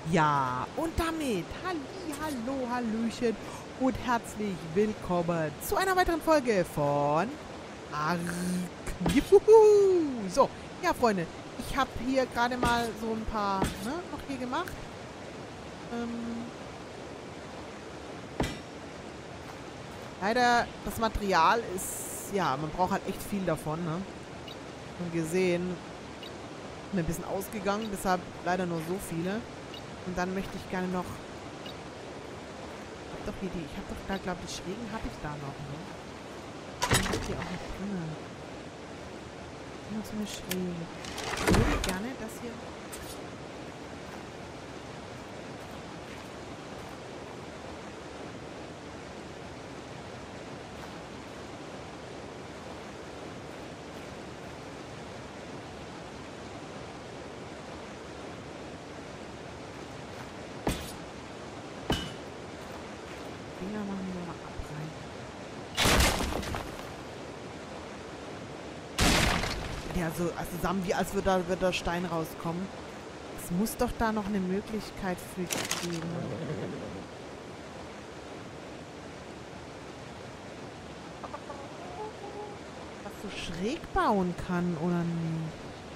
Ja, und damit hallo, hallöchen und herzlich willkommen zu einer weiteren Folge von Ark. Juhu. So, ja Freunde, ich habe hier gerade mal so ein paar, noch hier gemacht. Leider, das Material ist, ja, man braucht halt echt viel davon, ne? Und gesehen, mir ein bisschen ausgegangen, deshalb leider nur so viele. Und dann möchte ich gerne noch... Ich habe doch da, glaube ich, die Schrägen habe ich da noch, ne? Die habe ich hier auch noch drin. Noch so eine Schräge. Ich würde gerne das hier... Dinger machen wir mal abreißen. Ja, so zusammen wie als würde da Stein rauskommen. Es muss doch da noch eine Möglichkeit für geben. Was so schräg bauen kann, oder nicht?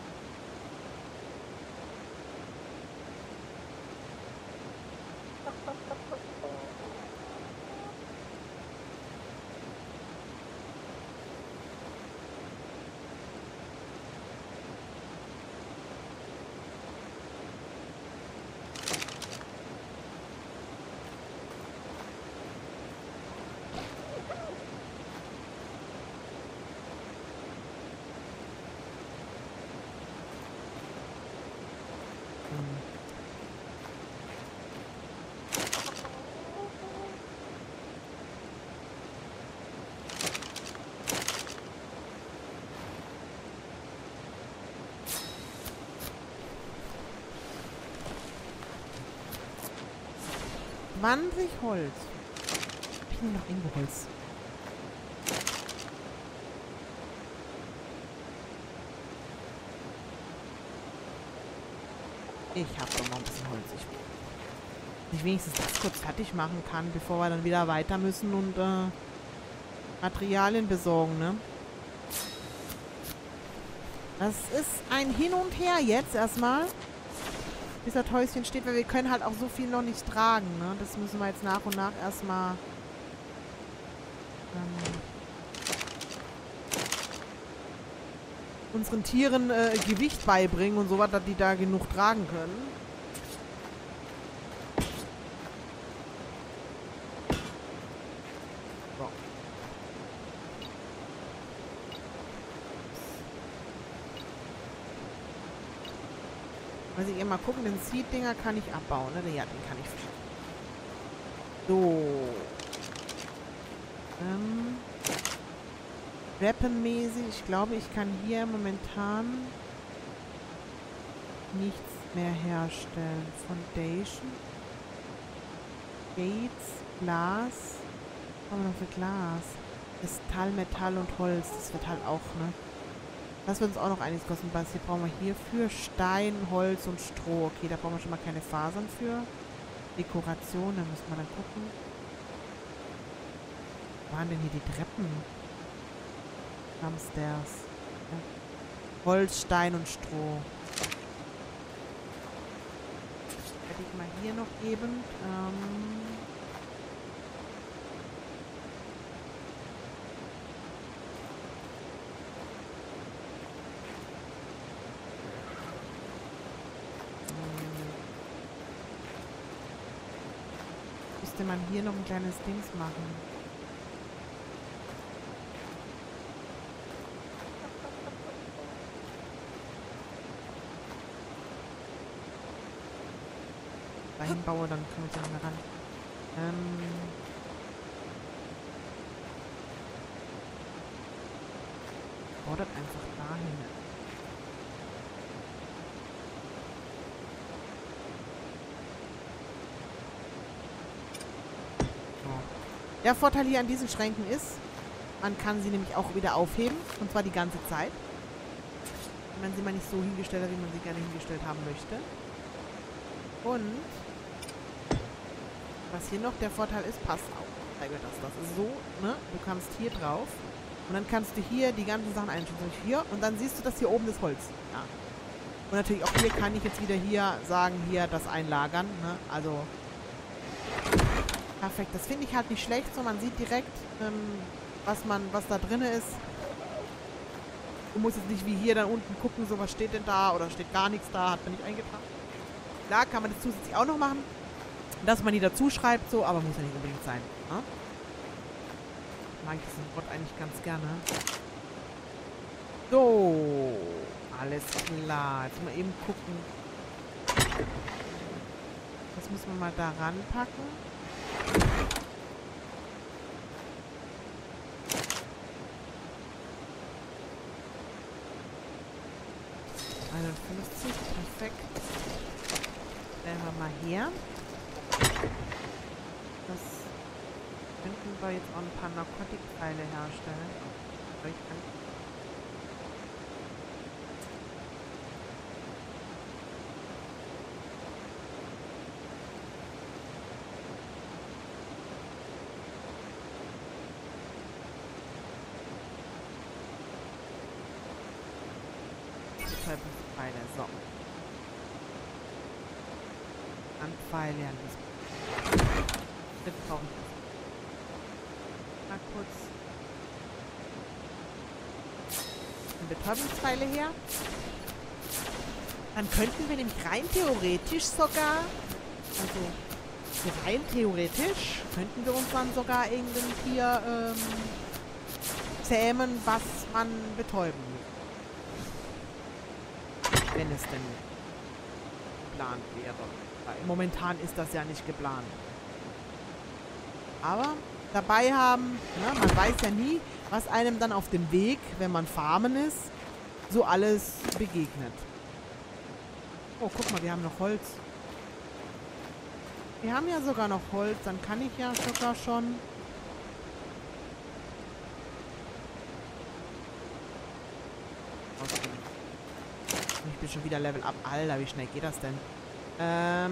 Holz. Hab ich nur noch irgendwo Holz? Ich habe doch noch ein bisschen Holz. Ich wenigstens das kurz fertig machen kann, bevor wir dann wieder weiter müssen und Materialien besorgen, ne? Das ist ein Hin und Her jetzt erstmal, bis das Häuschen steht, weil wir können halt auch so viel noch nicht tragen, ne? Das müssen wir jetzt nach und nach erstmal unseren Tieren Gewicht beibringen und so was, dass die da genug tragen können. So. Muss ich eben mal gucken, den Seed-Dinger kann ich abbauen, ne? Ja, den kann ich verschieben. So. Weaponmäßig, ich glaube, ich kann hier momentan nichts mehr herstellen. Foundation. Gates, Glas. Was haben wir noch für Glas? Kristall, Metall und Holz. Das wird halt auch, ne? Das wird uns auch noch einiges kosten. Was hier brauchen wir hierfür? Stein, Holz und Stroh. Okay, da brauchen wir schon mal keine Fasern für. Dekoration, da müssen wir dann gucken. Wo waren denn hier die Treppen? Stairs. Ja. Holz, Stein und Stroh. Hätte ich mal hier noch eben. Müsste man hier noch ein kleines Dings machen. Dahin baue, dann können wir nicht mehr ran. Bau das einfach dahin. So. Der Vorteil hier an diesen Schränken ist, man kann sie nämlich auch wieder aufheben. Und zwar die ganze Zeit. Wenn man sie mal nicht so hingestellt hat, wie man sie gerne hingestellt haben möchte. Und was hier noch der Vorteil ist, pass auf. Das ist so, ne? Du kannst hier drauf und dann kannst du hier die ganzen Sachen einstellen. Hier und dann siehst du, dass hier oben das Holz. Ja. Und natürlich auch hier kann ich jetzt wieder hier sagen, hier das einlagern. Ne? Also perfekt. Das finde ich halt nicht schlecht. So, man sieht direkt, was da drin ist. Du musst jetzt nicht wie hier dann unten gucken, so was steht denn da oder steht gar nichts da, hat man nicht eingetragen. Klar kann man das zusätzlich auch noch machen, dass man die dazu schreibt, so, aber muss ja nicht unbedingt sein. Ne? Mag ich diesen Bot eigentlich ganz gerne. So, alles klar. Jetzt mal eben gucken. Das müssen wir mal da ranpacken. Perfekt. Stellen wir mal her. Das könnten wir jetzt auch ein paar Narkotikpfeile herstellen. Pfeile, so. An Pfeile an diesem. Das brauche ich. Mal kurz Betäubungspfeile her. Dann könnten wir nämlich rein theoretisch sogar, also rein theoretisch, könnten wir uns dann sogar irgendein Tier zähmen, was man betäuben muss. Wenn es denn geplant wäre. Weil momentan ist das ja nicht geplant. Aber dabei haben, ne, man weiß ja nie, was einem dann auf dem Weg, wenn man farmen ist, so alles begegnet. Oh, guck mal, wir haben noch Holz. Wir haben ja sogar noch Holz, dann kann ich ja sogar schon... Ich bin schon wieder Level up. Alter, wie schnell geht das denn? Mal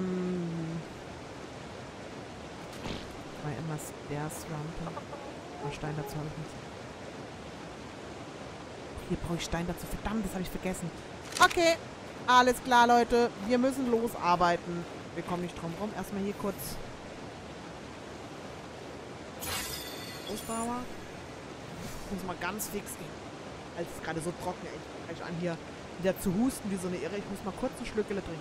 immer der Swamp. Oh, Stein dazu habe ich nicht. Hier brauche ich Stein dazu. Verdammt, das habe ich vergessen. Okay, alles klar, Leute. Wir müssen losarbeiten. Wir kommen nicht drum rum. Erstmal hier kurz Ausdauer. Ich muss mal ganz fix gehen. Als es gerade so trocken ist. Ich fange an hier wieder zu husten wie so eine Irre. Ich muss mal kurz ein Schlückele trinken.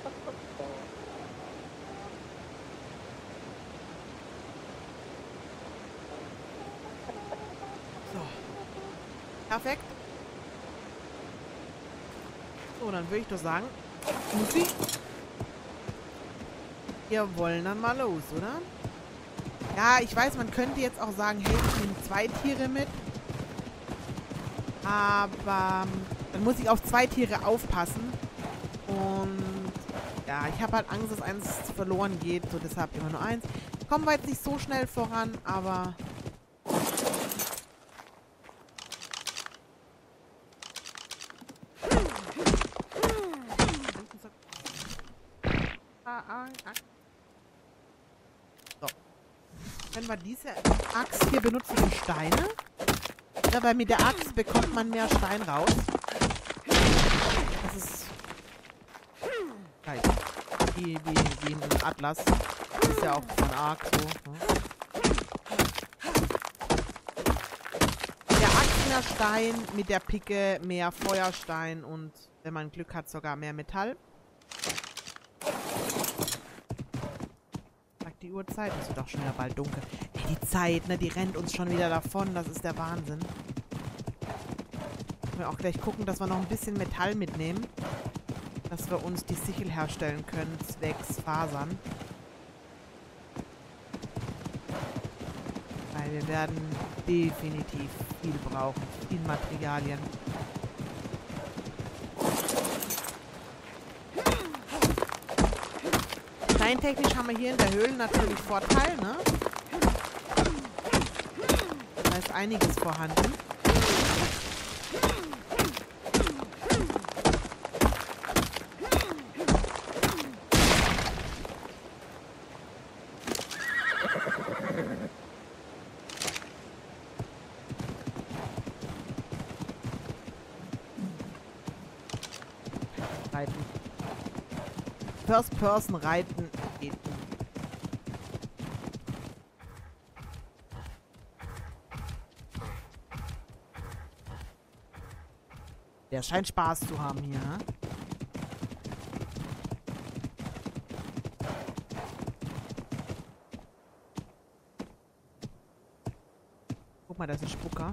So. Perfekt. So, dann würde ich doch sagen, Mutti, wir wollen dann mal los, oder? Ja, ich weiß, man könnte jetzt auch sagen, hey, ich nehme 2 Tiere mit. Aber dann muss ich auf 2 Tiere aufpassen. Und ja, ich habe halt Angst, dass eins verloren geht. So, deshalb immer nur 1. Kommen wir jetzt nicht so schnell voran, aber... So. Wenn wir diese Axt hier benutzen für Steine... Ja, weil mit der Axt bekommt man mehr Stein raus. Das ist... Geil. Wie in einem Atlas. Das ist ja auch von Ark so. Ne? Mit der Axt mehr Stein, mit der Picke mehr Feuerstein und wenn man Glück hat sogar mehr Metall. Sagt die Uhrzeit, es wird auch schon wieder bald dunkel. Ey, die Zeit, ne, die rennt uns schon wieder davon, das ist der Wahnsinn. Wir auch gleich gucken, dass wir noch ein bisschen Metall mitnehmen, dass wir uns die Sichel herstellen können, zwecks Fasern. Weil wir werden definitiv viel brauchen, viel Materialien. Steintechnisch haben wir hier in der Höhle natürlich Vorteil, ne? Da ist einiges vorhanden. Reiten. First Person reiten geht. Der scheint Spaß zu haben hier, ne? Guck mal, da ist ein Spucker.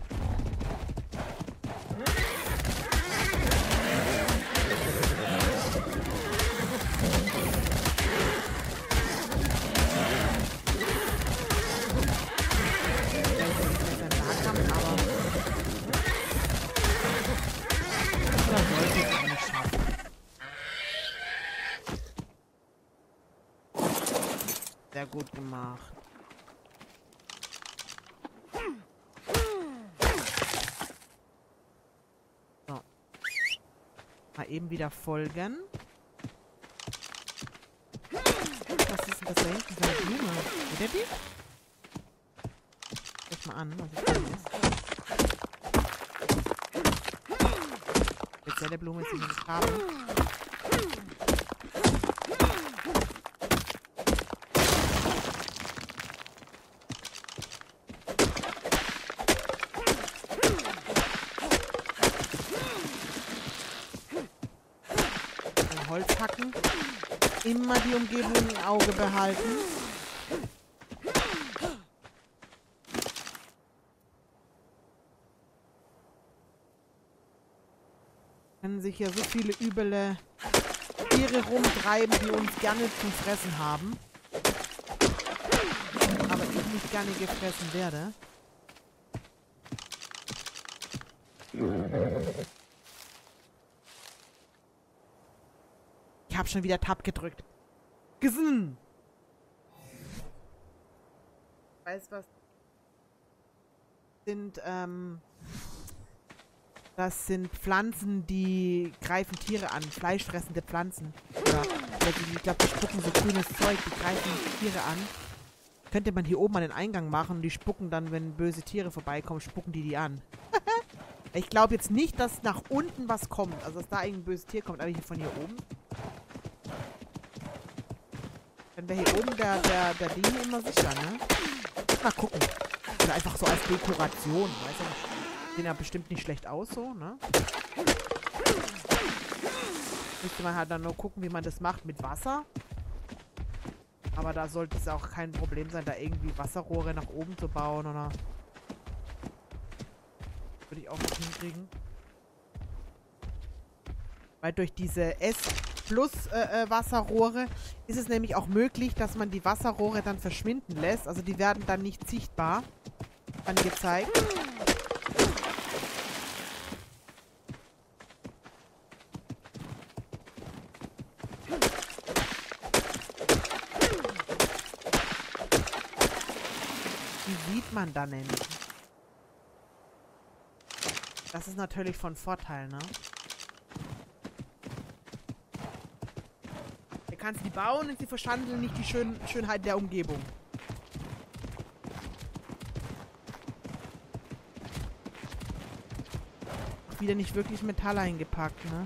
Sehr gut gemacht. So. Mal eben wieder folgen. Was ist denn das da hinten für eine Blume? Seht ihr die? Schau mal an, was das ist. Spezielle Blume ist in den Farben. Holz hacken. Immer die Umgebung im Auge behalten. Können sich hier so viele üble Tiere rumtreiben, die uns gerne zum Fressen haben. Aber ich nicht gerne gefressen werde. Ich habe schon wieder Tab gedrückt. Gesinn! Weißt was? Das sind Pflanzen, die greifen Tiere an. Fleischfressende Pflanzen. Oder ich glaube, die spucken so grünes Zeug, die greifen Tiere an. Könnte man hier oben an den Eingang machen und die spucken dann, wenn böse Tiere vorbeikommen, spucken die an. Ich glaube jetzt nicht, dass nach unten was kommt. Also, dass da irgendein böses Tier kommt, aber hier von hier oben. Dann wäre hier oben der Ding immer sicher, ne? Mal gucken. Oder einfach so als Dekoration, weißt du? Sehen ja bestimmt nicht schlecht aus, so, ne? Müsste man halt dann nur gucken, wie man das macht mit Wasser. Aber da sollte es auch kein Problem sein, da irgendwie Wasserrohre nach oben zu bauen, oder? Würde ich auch noch hinkriegen. Weil durch diese S-Plus-Wasserrohre ist es nämlich auch möglich, dass man die Wasserrohre dann verschwinden lässt. Also die werden dann nicht sichtbar angezeigt. Die sieht man dann nämlich. Das ist natürlich von Vorteil, ne? Du kannst die bauen und sie verschandeln nicht die Schönheit der Umgebung. Wieder nicht wirklich Metall eingepackt, ne?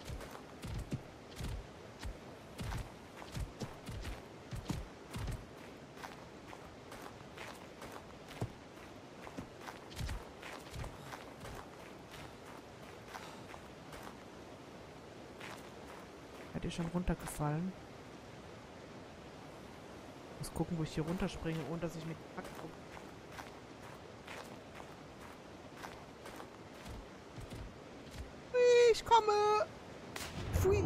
Seid ihr schon runtergefallen? Ich muss gucken, wo ich hier runterspringe, ohne dass ich mich packe. Ich komme! Pfui!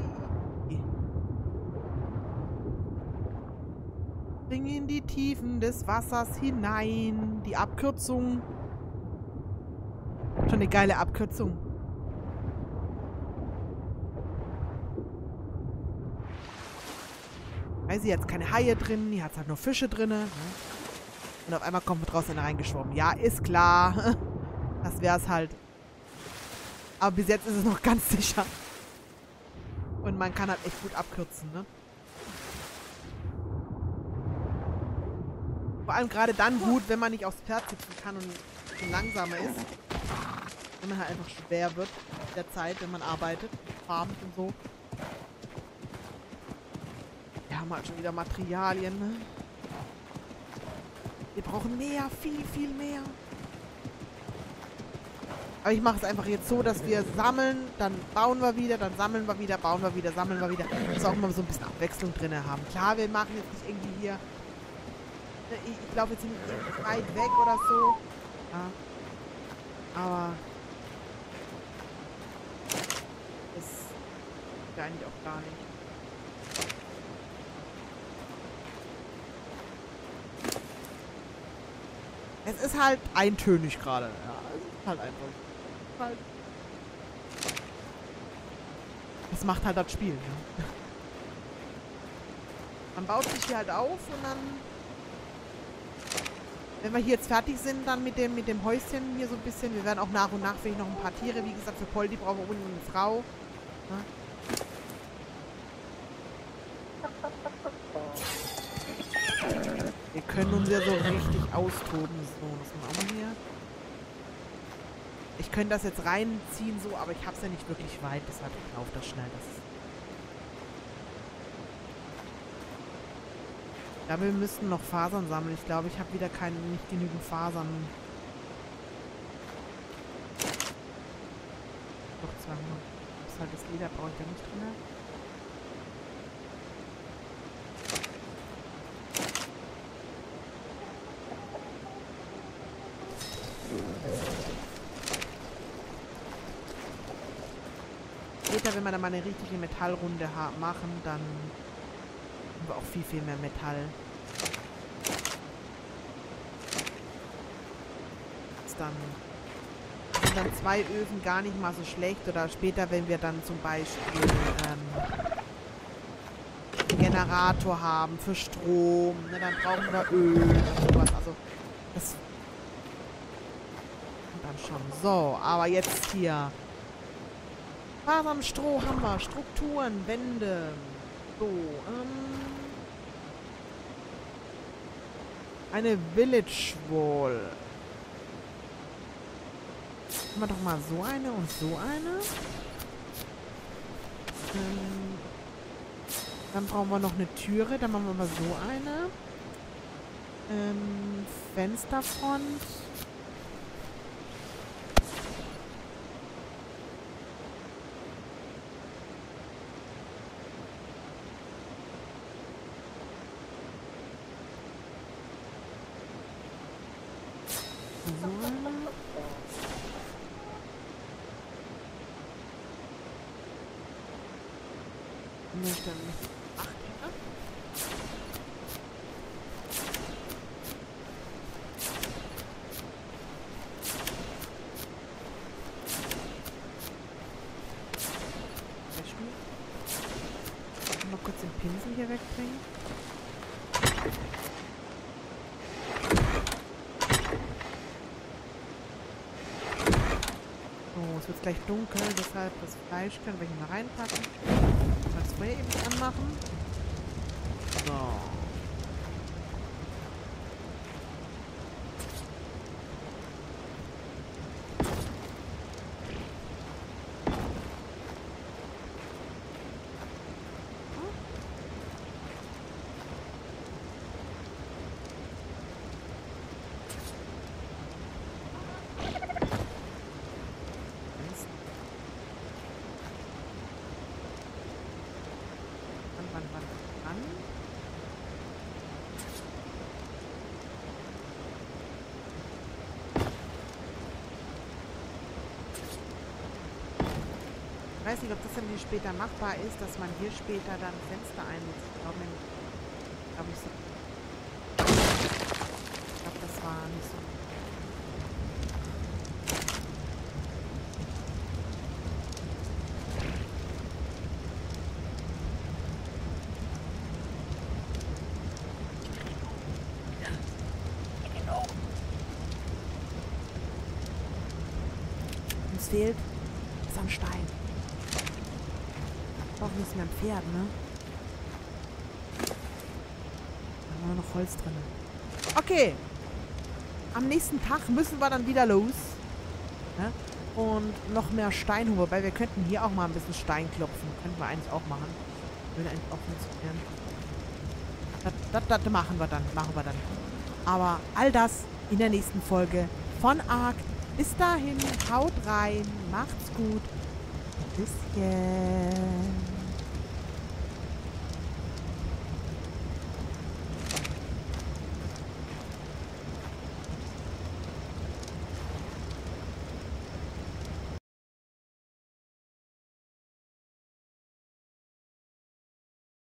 Spring in die Tiefen des Wassers hinein. Die Abkürzung. Schon eine geile Abkürzung. Weil sie jetzt keine Haie drin, hier hat es halt nur Fische drin. Ne? Und auf einmal kommt draußen einer reingeschwommen. Ja, ist klar. Das wäre es halt. Aber bis jetzt ist es noch ganz sicher. Und man kann halt echt gut abkürzen, ne? Vor allem gerade dann gut, wenn man nicht aufs Pferd sitzen kann und langsamer ist. Wenn man halt einfach schwer wird mit der Zeit, wenn man arbeitet, farmt und so. Wir haben halt schon wieder Materialien, ne? Wir brauchen mehr, viel, viel mehr. Aber ich mache es einfach jetzt so, dass wir sammeln, dann bauen wir wieder, dann sammeln wir wieder, bauen wir wieder, sammeln wir wieder. Dass wir auch mal so ein bisschen Abwechslung drin haben. Klar, wir machen jetzt nicht irgendwie hier... Ich glaube jetzt nicht weit weg oder so. Ja. Aber... das ist eigentlich auch gar nicht. Es ist halt eintönig gerade. Ja, es ist halt einfach. Halt. Das macht halt das Spiel. Ne? Man baut sich hier halt auf und dann, wenn wir hier jetzt fertig sind, dann mit dem Häuschen hier so ein bisschen. Wir werden auch nach und nach vielleicht noch ein paar Tiere. Wie gesagt, für Poldi brauchen wir unbedingt eine Frau. Ne? Wir können uns ja so richtig austoben. So, das machen wir auch mal hier. Ich könnte das jetzt reinziehen, so, aber ich habe es ja nicht wirklich weit. Deshalb laufe das schnell. Ich glaube, wir müssten noch Fasern sammeln. Ich glaube, ich habe wieder nicht genügend Fasern. Doch, 200. Das ist halt das Leder, brauche ich da nicht drin. Später, wenn wir dann mal eine richtige Metallrunde machen, dann haben wir auch viel, viel mehr Metall. Sind dann 2 Öfen gar nicht mal so schlecht. Oder später, wenn wir dann zum Beispiel einen Generator haben für Strom, ne, dann brauchen wir Öl und sowas. Also das und dann schon. So, aber jetzt hier. Fasern, Stroh haben wir. Strukturen, Wände. So, eine Village Wall. Haben wir doch mal so eine und so eine. Dann brauchen wir noch eine Türe. Dann machen wir mal so eine. Fensterfront. So eine. Und dann stellen wir 8 Hänge. Mal kurz den Pinsel hier wegbringen. So, es wird gleich dunkel, deshalb das Fleisch können wir hier mal reinpacken. Mal das Feuer eben anmachen. So. Ich weiß nicht, ob das dann hier später machbar ist, dass man hier später dann Fenster einsetzt. Ich glaube, das war nicht so. Uns fehlt so ein Stein. Auch nicht mehr ein Pferd, ne? Da haben wir noch Holz drin. Okay. Am nächsten Tag müssen wir dann wieder los. Ne? Und noch mehr Stein holen. Wobei wir könnten hier auch mal ein bisschen Stein klopfen. Könnten wir eigentlich auch machen. Würde eigentlich auch funktionieren. Das machen wir dann. Aber all das in der nächsten Folge von Ark. Bis dahin, haut rein, macht's gut. Bis jetzt.